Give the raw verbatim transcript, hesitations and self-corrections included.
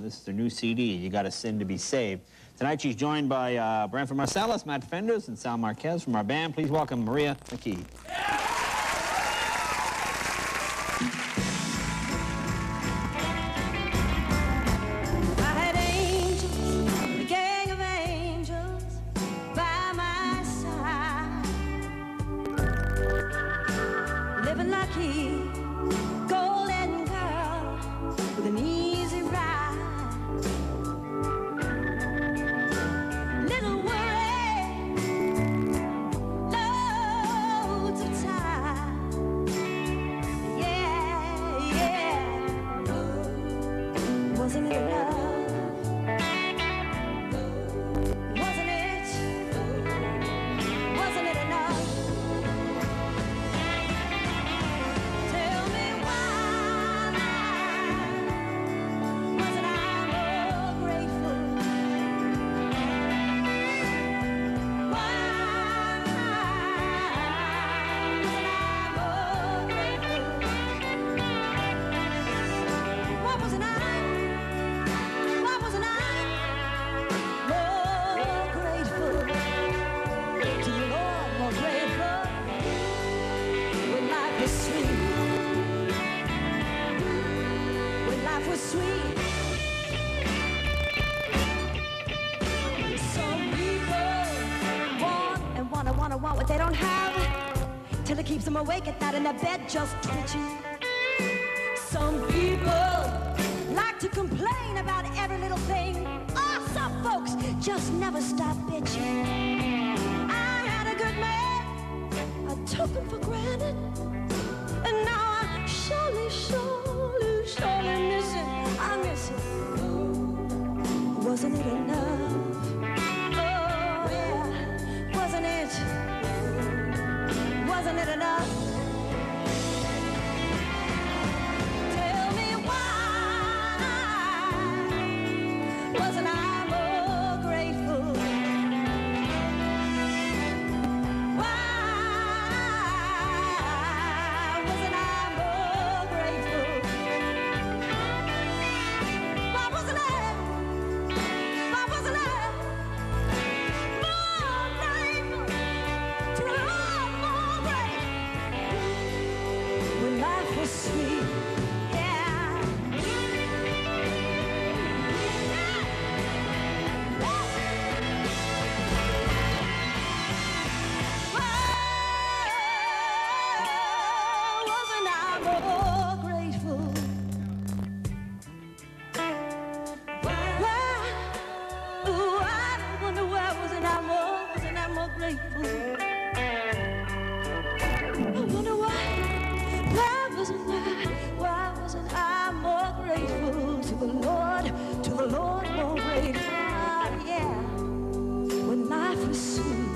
This is their new C D, You Gotta Sin to Be Saved. Tonight she's joined by uh, Branford Marsalis, Matt Fenders, and Sal Marquez from our band. Please welcome Maria McKee. Lucky, golden girl with an easy ride. Little worry, loads of time. Yeah, yeah. Wasn't it enough? Wasn't it? Wasn't it enough? Sweet. Some people want and want and want and want what they don't have, till it keeps them awake at night in their bed just twitching. Some people like to complain about every little thing. Oh, some folks just never stop bitching. I had a good man, I took him for granted, and now I surely, surely, surely miss him. I miss it. Wasn't it enough? Oh, yeah. Wasn't it? Wasn't it enough? Tell me why wasn't I more grateful? Why wasn't I more grateful? Why wasn't I? Why wasn't I more grateful? To the Lord, more grateful when life was sweet. Yeah. Why wasn't I more grateful? Why? Ooh, I wonder why wasn't I more, wasn't I more grateful? I wonder why, why wasn't I, why wasn't I more grateful to the Lord, to the Lord more grateful, yeah, when life was sweet.